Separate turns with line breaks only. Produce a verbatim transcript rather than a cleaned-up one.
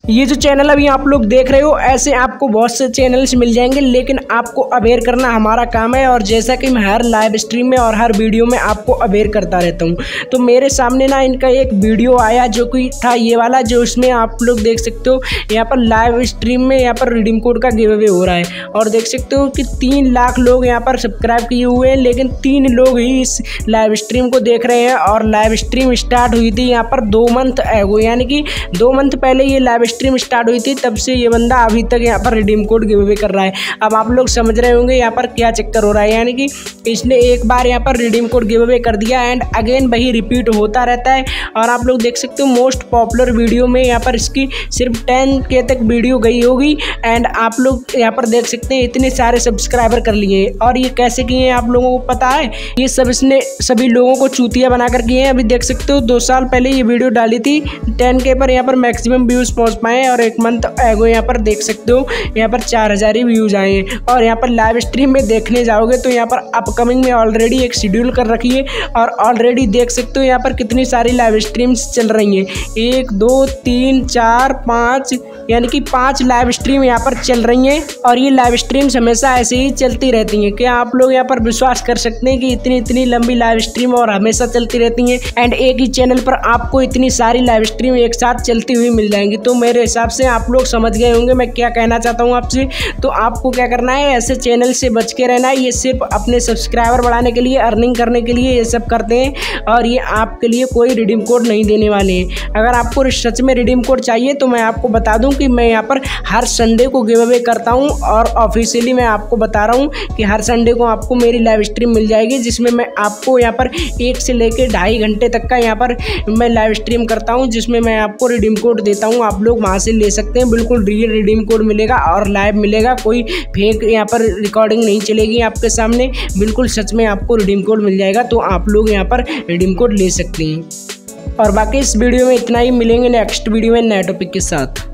ये जो चैनल अभी आप लोग देख रहे हो, ऐसे आपको बहुत से चैनल्स मिल जाएंगे, लेकिन आपको अवेयर करना हमारा काम है। और जैसा कि मैं हर लाइव स्ट्रीम में और हर वीडियो में आपको अवेयर करता रहता हूँ, तो मेरे सामने ना इनका एक वीडियो आया जो कि था ये वाला, जो इसमें आप लोग देख सकते हो यहाँ पर लाइव स्ट्रीम में यहाँ पर रिडीम कोड का गिव अवे हो रहा है। और देख सकते हो कि तीन लाख लोग यहाँ पर सब्सक्राइब किए हुए हैं, लेकिन तीन लोग ही इस लाइव स्ट्रीम को देख रहे हैं। और लाइव स्ट्रीम स्टार्ट हुई थी यहाँ पर दो मंथ एगो, यानी कि दो मंथ पहले ये लाइव स्ट्रीम स्टार्ट हुई थी, तब से ये बंदा अभी तक यहाँ पर रिडीम कोड गिव अवे कर रहा है। अब आप लोग समझ रहे होंगे यहाँ पर क्या चक्कर हो रहा है, यानी कि इसने एक बार यहाँ पर रिडीम कोड गिव अवे कर दिया एंड अगेन वही रिपीट होता रहता है। और आप लोग देख सकते हो मोस्ट पॉपुलर वीडियो में यहाँ पर इसकी सिर्फ टेन के तक वीडियो गई होगी एंड आप लोग यहाँ पर देख सकते हैं इतने सारे सब्सक्राइबर कर लिए। और ये कैसे किए हैं आप लोगों को पता है? ये सब इसने सभी लोगों को चूतिया बनाकर किए हैं। अभी देख सकते हो दो साल पहले ये वीडियो डाली थी, टेन के पर यहाँ पर मैक्सिमम व्यूज पहुँच पाए और एक मंथ एगो यहाँ पर देख सकते हो यहाँ पर चार हजार ही व्यूज आए हैं। और यहाँ पर लाइव स्ट्रीम में देखने जाओगे तो यहाँ पर अपकमिंग में ऑलरेडी एक शेड्यूल कर रखी है और ऑलरेडी देख सकते हो यहाँ पर कितनी सारी लाइव स्ट्रीम्स चल रही हैं, एक दो तीन चार पाँच, यानी कि पांच लाइव स्ट्रीम यहाँ पर चल रही हैं। और ये लाइव स्ट्रीम्स हमेशा ऐसे ही चलती रहती हैं। क्या आप लोग यहाँ पर विश्वास कर सकते हैं कि इतनी इतनी लंबी लाइव स्ट्रीम और हमेशा चलती रहती हैं एंड एक ही चैनल पर आपको इतनी सारी लाइव स्ट्रीम एक साथ चलती हुई मिल जाएंगी? तो मेरे हिसाब से आप लोग समझ गए होंगे मैं क्या कहना चाहता हूँ आपसे। तो आपको क्या करना है, ऐसे चैनल से बच के रहना है। ये सिर्फ अपने सब्सक्राइबर बढ़ाने के लिए, अर्निंग करने के लिए ये सब करते हैं और ये आपके लिए कोई रिडीम कोड नहीं देने वाले हैं। अगर आपको सच में रिडीम कोड चाहिए तो मैं आपको बता दूं कि मैं यहाँ पर हर संडे को गिव अवे करता हूँ और ऑफिशियली मैं आपको बता रहा हूँ कि हर संडे को आपको मेरी लाइव स्ट्रीम मिल जाएगी, जिसमें मैं आपको यहाँ पर एक से लेकर ढाई घंटे तक का यहाँ पर मैं लाइव स्ट्रीम करता हूँ, जिसमें मैं आपको रिडीम कोड देता हूँ। आप लोग वहाँ से ले सकते हैं, बिल्कुल रियल रिडीम कोड मिलेगा और लाइव मिलेगा, कोई फेक यहाँ पर रिकॉर्डिंग नहीं चलेगी आपके सामने, बिल्कुल सच में आपको रिडीम कोड मिल जाएगा। तो आप लोग यहाँ पर रिडीम कोड ले सकते हैं। और बाकी इस वीडियो में इतना ही, मिलेंगे नेक्स्ट वीडियो में नए टॉपिक के साथ।